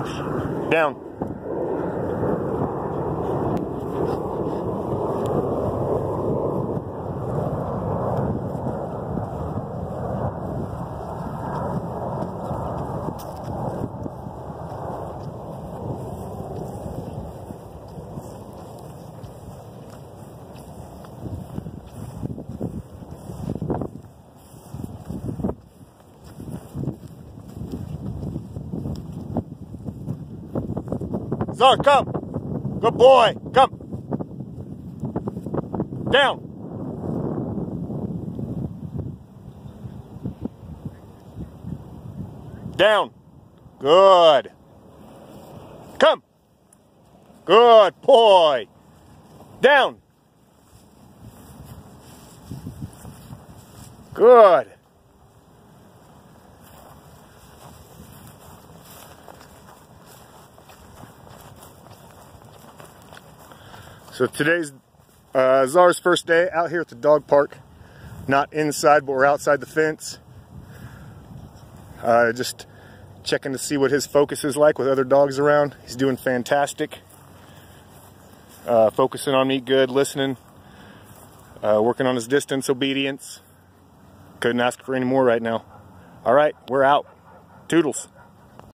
Down. Zar, come. Good boy. Come. Down. Down. Good. Come. Good boy. Down. Good. So today's Zar's first day out here at the dog park. Not inside, but we're outside the fence. Just checking to see what his focus is like with other dogs around. He's doing fantastic. Focusing on me good, listening. Working on his distance, obedience. Couldn't ask for any more right now. All right, we're out. Toodles.